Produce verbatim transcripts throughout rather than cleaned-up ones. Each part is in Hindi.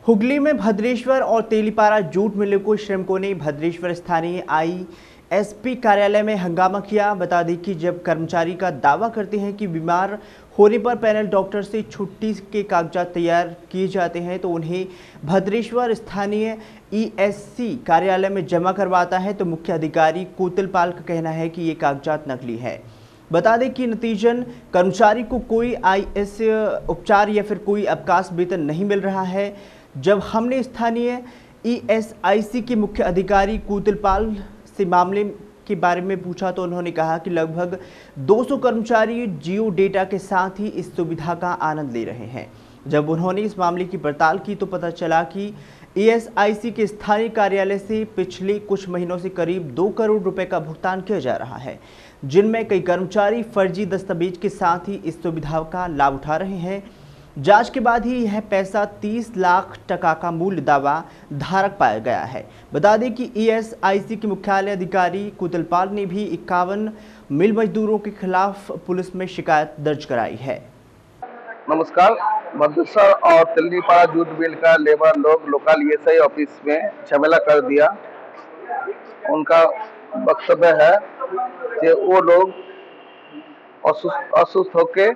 हुगली में भद्रेश्वर और तेलीपारा जूट मिलों को श्रमिकों ने भद्रेश्वर स्थानीय आईएसपी कार्यालय में हंगामा किया। बता दें कि जब कर्मचारी का दावा करते हैं कि बीमार होने पर पैनल डॉक्टर से छुट्टी के कागजात तैयार किए जाते हैं तो उन्हें भद्रेश्वर स्थानीय ईएससी कार्यालय में जमा करवाता है, तो मुख्य अधिकारी कोतलपाल का कहना है कि ये कागजात नकली है। बता दें कि नतीजन कर्मचारी को कोई आईएस उपचार या फिर कोई अवकाश वेतन नहीं मिल रहा है। जब हमने स्थानीय ईएसआईसी के मुख्य अधिकारी कोतलपाल से मामले के बारे में पूछा तो उन्होंने कहा कि लगभग दो सौ कर्मचारी जियो डेटा के साथ ही इस सुविधा का आनंद ले रहे हैं। जब उन्होंने इस मामले की पड़ताल की तो पता चला कि ईएसआईसी के स्थानीय कार्यालय से पिछले कुछ महीनों से करीब दो करोड़ रुपए का भुगतान किया जा रहा है, जिनमें कई कर्मचारी फर्जी दस्तावेज के साथ ही इस सुविधा का लाभ उठा रहे हैं। जांच के बाद ही यह पैसा तीस लाख टका का मूल्य दावा धारक पाया गया है। बता दें कि ईएसआईसी के मुख्यालय अधिकारी कोतलपाल ने भी इक्यावन मिल मजदूरों के खिलाफ पुलिस में शिकायत दर्ज कराई है। नमस्कार। भद्रेश्वर और तेलीपारा जूट मिल का लेबर लोग लोकल ईएसआई ऑफिस में झमेला कर दिया। उनका वक्तव्य है कि वो लोग असुस्थ असुस्थ होके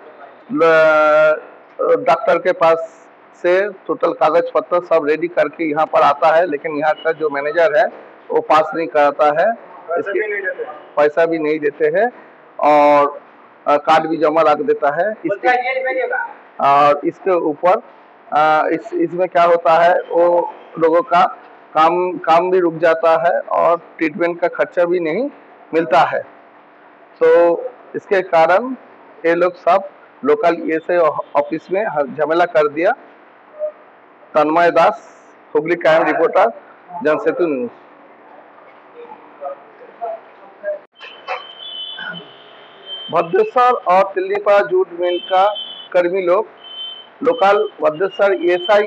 डॉक्टर के पास से टोटल कागज पत्र सब रेडी करके यहाँ पर आता है, लेकिन यहाँ का जो मैनेजर है वो पास नहीं कराता है, इसके पैसा भी नहीं देते हैं और कार्ड भी जमा रख देता है। इसके और इसके ऊपर इस इसमें क्या होता है, वो लोगों का काम काम भी रुक जाता है और ट्रीटमेंट का खर्चा भी नहीं मिलता है। तो इसके कारण ये लोग सब लोकल ईएसआई ऑफिस में झमेला कर दिया। तन्मय दास, हुगली कायम रिपोर्टर, जनसेतु न्यूज। भद्रेश्वर और तेलीपारा जूट मिल का कर्मी लोग लोकल भद्रेश्वर ईएसआई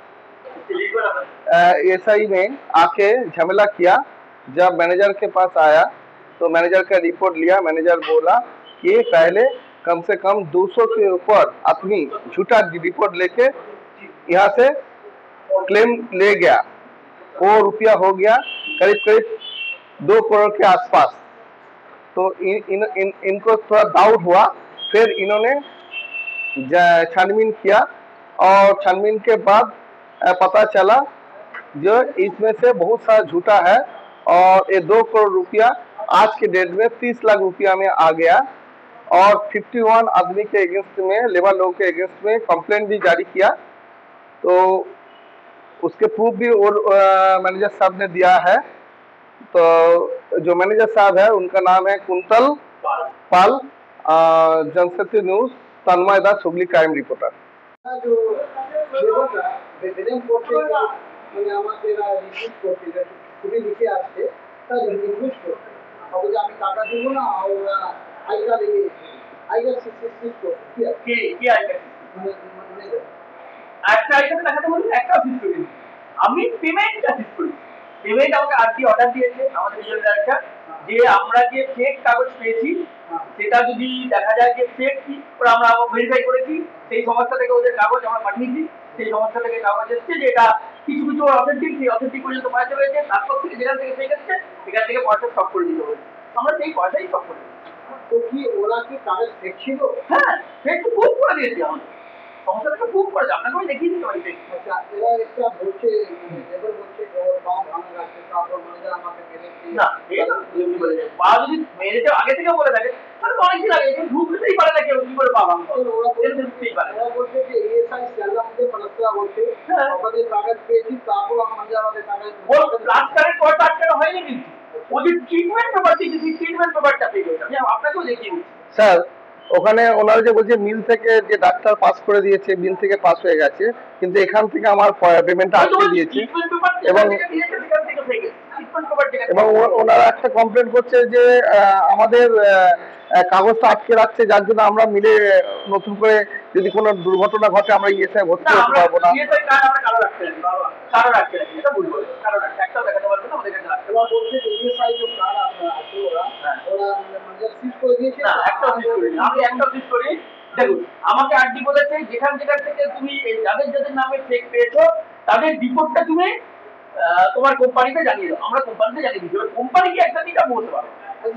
ईएसआई में आके झमेला किया। जब मैनेजर के पास आया तो मैनेजर का रिपोर्ट लिया। मैनेजर बोला कि पहले कम से कम दो सौ के ऊपर आदमी झूठा रिपोर्ट लेके यहाँ से क्लेम ले गया। वो रुपया हो गया करीब करीब दो करोड़ के आसपास। तो इन, इन, इन, इनको थोड़ा डाउट हुआ, फिर इन्होंने छानबीन किया और छानबीन के बाद पता चला जो इसमें से बहुत सारा झूठा है और ये दो करोड़ रुपया आज के डेट में तीस लाख रुपया में आ गया। और इक्यावन आदमी के अगेंस्ट में, लेबर लोगों के अगेंस्ट में कंप्लेंट भी जारी किया। तो उसके प्रूफ भी और मैनेजर साहब ने दिया है। तो जो मैनेजर साहब है उनका नाम है कुंतल पाल, जनसेतु न्यूज, तन्मय दास, हुगली कायम रिपोर्टर। আমি পেমেন্টটা ঠিক করি। পেমেন্ট আমাকে আরটি অর্ডার দিয়েছে আমাদের রিজন ডাইরেক্টর যে আমরা যে ফেক কাগজ পেয়েছি সেটা যদি দেখা যায় যে ফেক কি ওরা আমরা ভেরিফাই করেছি, সেই সংস্থা থেকে ওদের কাগজ আমরা পাঠিয়েছি, সেই সংস্থা থেকে কাগজ এসেছে যে এটা কিছু কিছু অথেন্টিক, সেই অথেন্টিক পর্যন্ত পাঠাতে হয়েছে। তারপর থেকে যেখান থেকে ফেক এসেছে সেখান থেকে পয়সা স্টপ করে দিতে হয়েছে। আমরা সেই পয়সাই স্টপ করে দিই। তো কি ওরা কি কাগজ ফেক ছিল? হ্যাঁ, ফেক তো প্রুফ করে দিয়েছি আমরা। সংস্থাটাকে প্রুফ করে আপনাকে আমি দেখিয়ে দিতে পারি। আচ্ছা, এরা একটা বলছে লেবার বলছে ওর পা ভাঙা গেছে, তারপর ম্যানেজার আমাকে মেরেছে। না, এটা এমনি বলে যায়। পা যদি মেরেছে আগে থেকে বলে থাকে তাহলে তো অনেক দিন আগে কিন্তু ঢুকতেই পারে না কেউ, কি করে পা ভাঙবে? ওরা ঢুকতেই পারে। ওরা বলছে যে এএসআই স্যালার মধ্যে প্লাস্টার বলছে আমাদের কাগজ পেয়েছি, তারপর ম্যানেজার আমাদের কাগজ বল প্লাস্টারের পয়সা আটকানো হয়নি কিন্তু ওদের ট্রিটমেন্ট পেপার থেকে ট্রিটমেন্ট পেপারটা পেয়ে গেছে। আমি আপনাকেও দেখিয়ে দিচ্ছি স্যার। ওখানে ওনারা যে বলছে মিল থেকে যে ডাক্তার পাস করে দিয়েছে, মিল থেকে পাস হয়ে গেছে, কিন্তু এখান থেকে আমার পেমেন্টটা আটকে দিয়েছে এবং এবং ওনারা একটা কমপ্লেন করছে যে আমাদের কাগজটা আটকে রাখছে, যার জন্য আমরা মিলে নতুন করে যদি কোনো দুর্ঘটনা ঘটে আমরা ইএসআই ভর্তি করতে পারবো না। দেখুন আমাকে আরটি বলেছে যেখান যেখান থেকে তুমি যাদের যাদের নামে চেক পেয়েছো তাদের রিপোর্টটা তুমি আহ, তোমার কোম্পানিতে জানিয়ে দাও, আমরা কোম্পানিতে জানিয়ে দিচ্ছি, এবার কোম্পানি কি একটা দিটা বলতে পারো।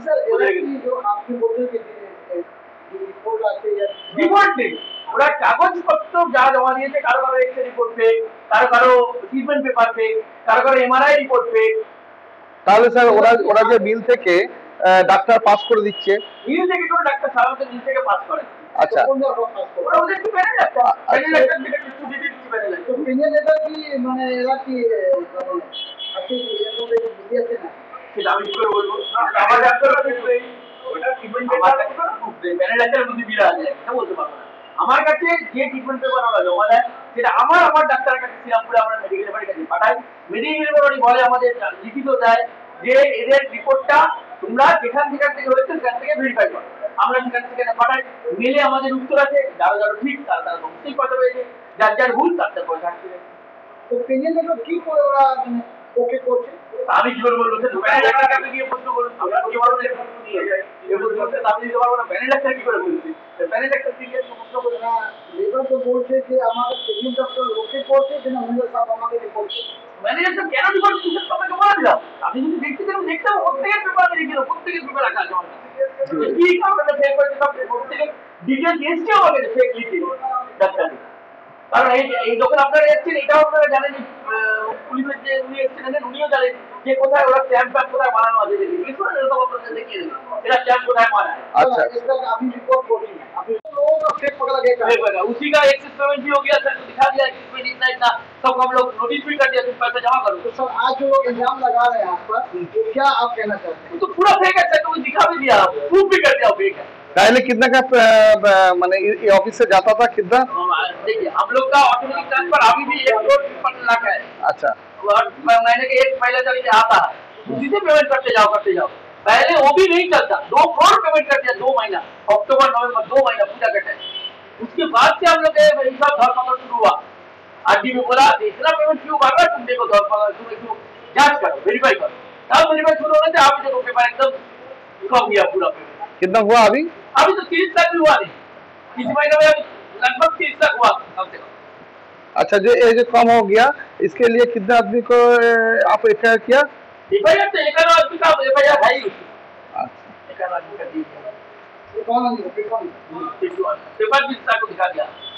রিপোর্ট নেই, ওরা কাগজপত্র যা জমা দিয়েছে, কারো কারো এক্সরে রিপোর্ট পেক, কারো কারো ট্রিটমেন্ট পেপার পেক, কারো কারো এমআরআই রিপোর্ট পেক। তাহলে স্যার ওরা ওরা যে বিল থেকে আহ, ডাক্তার পাস করে দিচ্ছে, বিল থেকে কোনো ডাক্তার সাধারণত বিল থেকে পাস করে। আচ্ছা ওরা ওদের একটু প্যানেল একটা প্যানেল একটা থেকে একটু ডিটেইলস প্যানেল আছে। তো প্যানেল এটা কি মানে এরা কি মানে আছে কি এর মধ্যে বুঝি আছে না? সেটা আমি কি করে বলবো? আমার ডাক্তাররা দেখবে ওটা ট্রিটমেন্ট পেপার প্যানেল একটা যদি বিল আছে এটা বলতে পারবো না। আমার কাছে যে ট্রিটমেন্ট পেপার ওরা জমা দেয় সেটা আমার আমার ডাক্তারের কাছে শ্রীরামপুরে আমরা মেডিকেল বাড়ির কাছে পাঠাই। মেডিকেল বাড়ি বলে আমাদের লিখিত দেয় যে এদের রিপোর্টটা তোমরা যেখান যেখান থেকে হয়েছে সেখান থেকে ভেরিফাই করো। আমরা সেখান থেকে পাঠাই, মেলে আমাদের উত্তর আছে, যারা যারা ঠিক তারা তারা অবশ্যই কথা রয়েছে, যার যার ভুল তার তার পয়সা আসছে। তো প্যানেল এটা কি করে ওরা মানে ওকে করছে? আমি কি করে বলবো? প্যানেল ডাক্তার কাছে গিয়ে প্রশ্ন করুন, আমরা কি বলবো যে প্রশ্ন দিয়ে যায় এই প্রশ্নটা আমি দিতে পারবো না। প্যানেল ডাক্তার কি করে বলছি? প্যানেল ডাক্তার কি জিজ্ঞেস প্রশ্ন করে না লেবার তো বলছে যে আমাদের প্যানেল ডক্টর ওকে করছে যে না মহিলা সাহেব আমাকে রিপোর্ট করছে। ম্যানেজার তো কেন রিপোর্ট দিচ্ছে তোমাকে বলে দিলাম। আপনি যদি দেখতে চান দেখতে হবে, প্রত্যেকের পেপারে লিখে দাও, প্রত্যেকের পেপার রাখা আছে আমার কাছে। কি কারণে ফেক করেছে সব প্রত্যেকের ডিটেইলস এসছে আমার কাছে ফেক লিখে ডাক্তার। কারণ এই এই যখন আপনারা এসেছেন এটাও আপনারা জানেন, পুলিশের যে উনি এসেছেন উনিও জানেন যে কোথায় ওরা স্ট্যাম্প প্যাম্প কোথায় বানানো আছে, দেখি সব আপনাদের দেখিয়ে দেবেন এরা স্ট্যাম্প কোথায় বানায়। আচ্ছা इसका अभी रिपोर्ट कोचिंग अभी लोगों का फेक पकड़ा गया फेक बना, उसी का एक्सेस पेमेंट भी हो गया सर, दिखा दिया एक्सेस पेमेंट इतना इतना, सब हम लोग नोटिस भी कर दिया, तुम पैसा जमा करो। तो सर आज जो लोग इल्जाम लगा रहे हैं आप पर क्या आप कहना चाहते हैं? तो पूरा फेक है सर, तो दिखा भी दिया, प्रूफ भी कर दिया फेक है। पहले कितना का मैंने ये ऑफिस से जाता था कितना? देखिए हम लोग का ऑटोमेटिक ट्रांसफर अभी भी एक करोड़ तिरपन लाख है। अच्छा और महीने के एक महीने तक आता है, उसी से पेमेंट करते जाओ करते जाओ। पहले वो भी नहीं चलता, दो करोड़ पेमेंट कर दिया, दो महीना अक्टूबर नवंबर दो महीना पूजा का टाइम। उसके बाद से हम लोग सब धरपकड़ शुरू हुआ। आरडी में बोला इतना पेमेंट क्यों मार रहा, तुम देखो धरपकड़ तुम देखो जांच करो वेरीफाई करो। तब वेरीफाई शुरू होने से आप देखो पेपर एकदम कम गया पूरा पेमेंट। कितना हुआ अभी? अभी तो तीस लाख भी हुआ नहीं, इस महीने में लगभग तीस लाख हुआ कम से कम। अच्छा जो ये जो कम हो गया इसके लिए कितने आदमी को आप एफ आई आर किया? एफ आई आर तो एक आदमी का एफ आई आर है ही उसकी। अच्छा एक आदमी का दी ये कौन है? ये कौन है? पेपर भी को दिखा दिया।